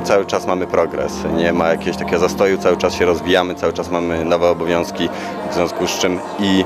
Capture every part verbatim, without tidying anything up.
cały czas mamy progres, nie ma jakiegoś takiego zastoju, cały czas się rozwijamy, cały czas mamy nowe obowiązki, w związku z czym i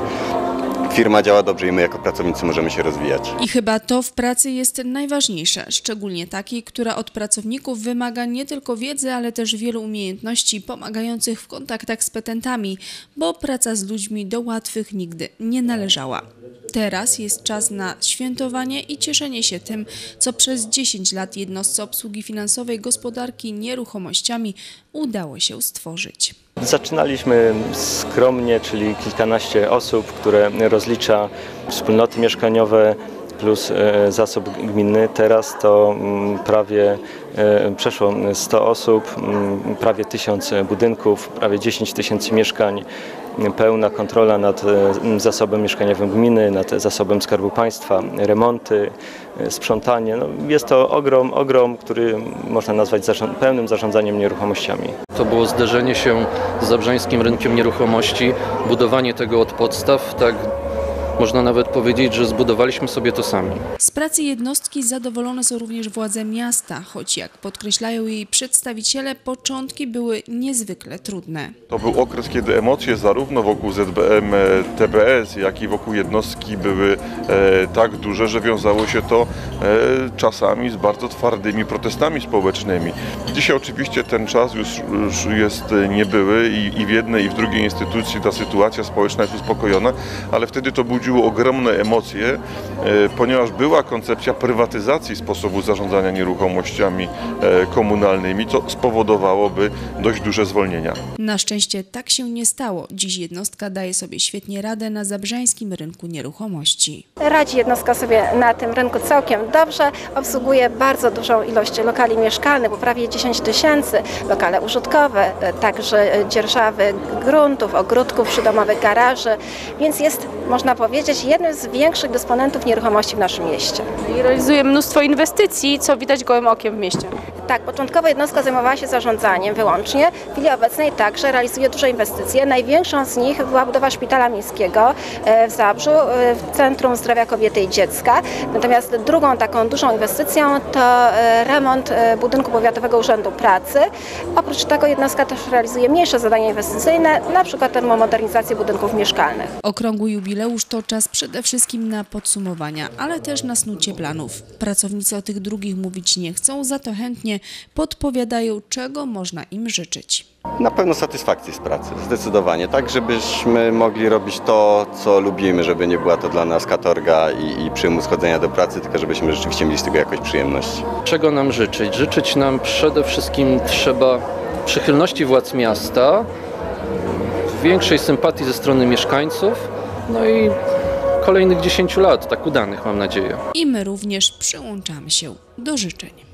firma działa dobrze i my jako pracownicy możemy się rozwijać. I chyba to w pracy jest najważniejsze, szczególnie takiej, która od pracowników wymaga nie tylko wiedzy, ale też wielu umiejętności pomagających w kontaktach z petentami, bo praca z ludźmi do łatwych nigdy nie należała. Teraz jest czas na świętowanie i cieszenie się tym, co przez dziesięć lat jednostce obsługi finansowej gospodarki nieruchomościami udało się stworzyć. Zaczynaliśmy skromnie, czyli kilkanaście osób, które rozlicza wspólnoty mieszkaniowe plus zasób gminny. Teraz to prawie przeszło sto osób, prawie tysiąc budynków, prawie dziesięć tysięcy mieszkań, pełna kontrola nad zasobem mieszkaniowym gminy, nad zasobem Skarbu Państwa, remonty, sprzątanie. No, jest to ogrom, ogrom, który można nazwać zarząd, pełnym zarządzaniem nieruchomościami. To było zderzenie się z zabrzańskim rynkiem nieruchomości, budowanie tego od podstaw, tak można nawet powiedzieć, że zbudowaliśmy sobie to sami. Z pracy jednostki zadowolone są również władze miasta, choć jak podkreślają jej przedstawiciele, początki były niezwykle trudne. To był okres, kiedy emocje zarówno wokół Z B M T B S, jak i wokół jednostki były e, tak duże, że wiązało się to e, czasami z bardzo twardymi protestami społecznymi. Dzisiaj oczywiście ten czas już, już jest niebyły i, i w jednej i w drugiej instytucji ta sytuacja społeczna jest uspokojona, ale wtedy to budziło ogromne emocje, ponieważ była koncepcja prywatyzacji sposobu zarządzania nieruchomościami komunalnymi, co spowodowałoby dość duże zwolnienia. Na szczęście tak się nie stało. Dziś jednostka daje sobie świetnie radę na zabrzańskim rynku nieruchomości. Radzi jednostka sobie na tym rynku całkiem dobrze, obsługuje bardzo dużą ilość lokali mieszkalnych, bo prawie dziesięć tysięcy, lokale użytkowe, także dzierżawy gruntów, ogródków przydomowych, garaży, więc jest, można powiedzieć, jednym z większych dysponentów nieruchomości w naszym mieście. I realizuje mnóstwo inwestycji, co widać gołym okiem w mieście. Tak, początkowo jednostka zajmowała się zarządzaniem wyłącznie. W chwili obecnej także realizuje duże inwestycje. Największą z nich była budowa szpitala miejskiego w Zabrzu, w Centrum Zdrowia Kobiety i Dziecka. Natomiast drugą taką dużą inwestycją to remont budynku Powiatowego Urzędu Pracy. Oprócz tego jednostka też realizuje mniejsze zadania inwestycyjne, na przykład termomodernizację budynków mieszkalnych. Okrągły jubileusz to czas przede wszystkim na podsumowania, ale też na snucie planów. Pracownicy o tych drugich mówić nie chcą, za to chętnie podpowiadają, czego można im życzyć. Na pewno satysfakcji z pracy, zdecydowanie, tak żebyśmy mogli robić to, co lubimy, żeby nie była to dla nas katorga i, i przymus chodzenia do pracy, tylko żebyśmy rzeczywiście mieli z tego jakąś przyjemność. Czego nam życzyć? Życzyć nam przede wszystkim trzeba przychylności władz miasta, większej sympatii ze strony mieszkańców, no i kolejnych dziesięciu lat, tak udanych, mam nadzieję. I my również przyłączamy się do życzeń.